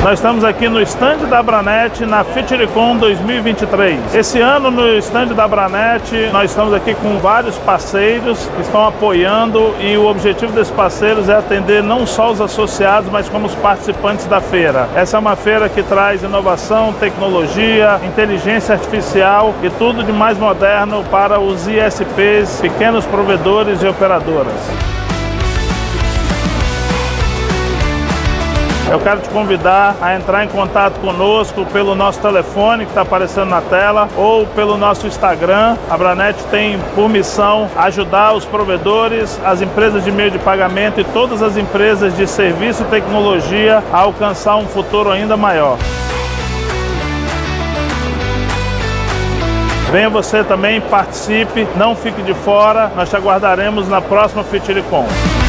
Nós estamos aqui no stand da Abranet na FITIRICOM 2023. Esse ano no stand da Abranet nós estamos aqui com vários parceiros que estão apoiando e o objetivo desses parceiros é atender não só os associados, mas como os participantes da feira. Essa é uma feira que traz inovação, tecnologia, inteligência artificial e tudo de mais moderno para os ISPs, pequenos provedores e operadoras. Eu quero te convidar a entrar em contato conosco pelo nosso telefone que está aparecendo na tela ou pelo nosso Instagram. A Abranet tem por missão ajudar os provedores, as empresas de meio de pagamento e todas as empresas de serviço e tecnologia a alcançar um futuro ainda maior. Venha você também, participe, não fique de fora, nós te aguardaremos na próxima FITIRICOM.